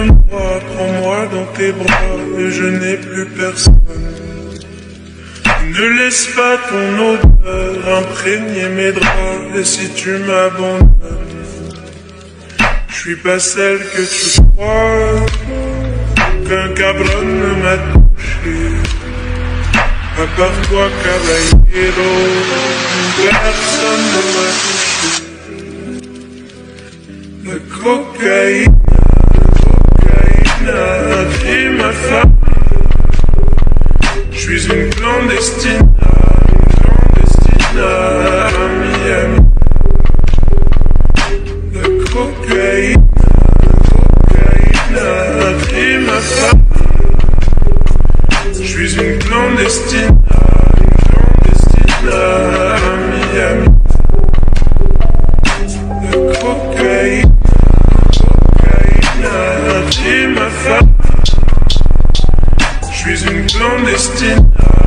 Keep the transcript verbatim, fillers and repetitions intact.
Tiens-moi, prends-moi dans tes bras, et je n'ai plus personne. Ne laisse pas ton odeur imprégner mes draps, et si tu m'abandonnes, je suis pas celle que tu crois. Aucun cabron ne m'a touché, à part toi, caballero, personne ne m'a touché. La cocaïne, la cocaïne a pris ma femme. Je suis une clandestine, une clandestine à Miami. La cocaïne, la cocaïne a pris ma femme. Je suis une clandestine, une clandestine à Miami. La cocaïne, la cocaïne a pris ma femme. Je suis une clandestine.